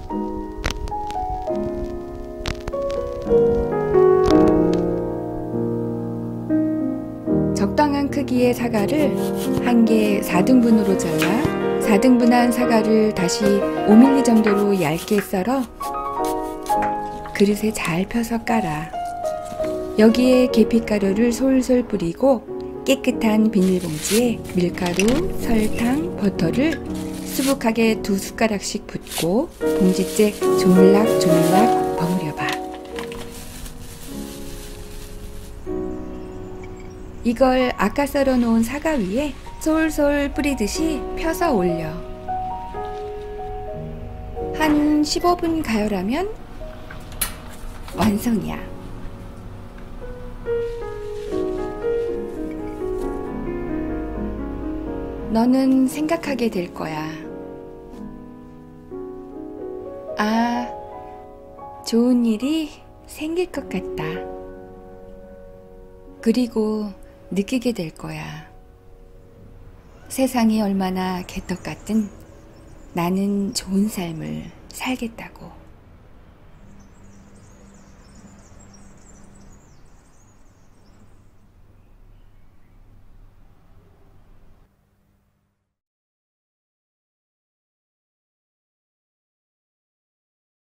적당한 크기의 사과를 한 개 4등분으로 잘라 4등분한 사과를 다시 5mm 정도로 얇게 썰어 그릇에 잘 펴서 깔아. 여기에 계피가루를 솔솔 뿌리고 깨끗한 비닐봉지에 밀가루, 설탕, 버터를 수북하게 2숟가락씩 붓고 봉지째 조물락조물락 버무려봐. 이걸 아까 썰어 놓은 사과 위에 솔솔 뿌리듯이 펴서 올려. 한 15분 가열하면 완성이야. 너는 생각하게 될 거야. 아, 좋은 일이 생길 것 같다. 그리고 느끼게 될 거야. 세상이 얼마나 개떡 같든 나는 좋은 삶을 살겠다고.